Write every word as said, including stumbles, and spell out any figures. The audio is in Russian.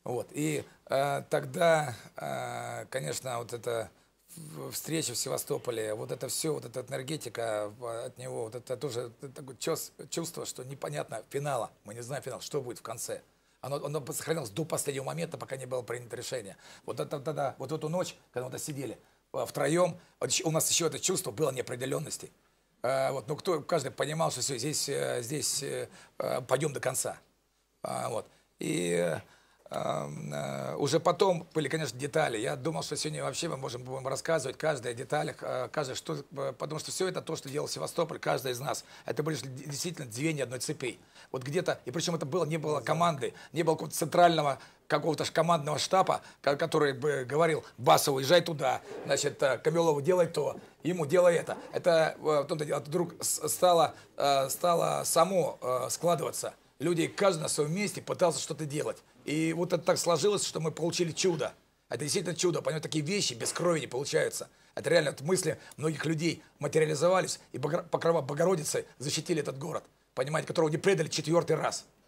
Вот. И э, тогда, э, конечно, вот эта в- встреча в Севастополе, вот это все, вот эта энергетика э, от него, вот это тоже такое чувс- чувство, что непонятно финала, мы не знаем финал, что будет в конце. Оно, оно сохранялось до последнего момента, пока не было принято решение. Вот это тогда, вот эту ночь, когда мы сидели э, втроем, вот ещё- у нас еще это чувство было неопределенности. Э, вот, ну кто, каждый понимал, что все, здесь, э, здесь э, э, пойдем до конца. А, вот. И э, э, уже потом были, конечно, детали. Я думал, что сегодня вообще мы можем будем рассказывать каждой деталях, э, каждое, что, э, потому что все это то, что делал Севастополь, каждый из нас, это были д- действительно звенья одной цепи. Вот где-то, и причем это было, не было команды, не было какого-то центрального какого-то ж командного штаба, ко- который бы говорил: Басову, езжай туда, значит, э, Камилову делай то, ему делай это. Это э, в том-то дело, вдруг с- стало, э, стало само э, складываться. Люди, каждый на своем месте пытался что-то делать. И вот это так сложилось, что мы получили чудо. Это действительно чудо. Понимаете, такие вещи без крови не получаются. Это реально вот мысли многих людей материализовались, и Богор- Покрова Богородицы защитили этот город, понимаете, которого не предали четвертый раз.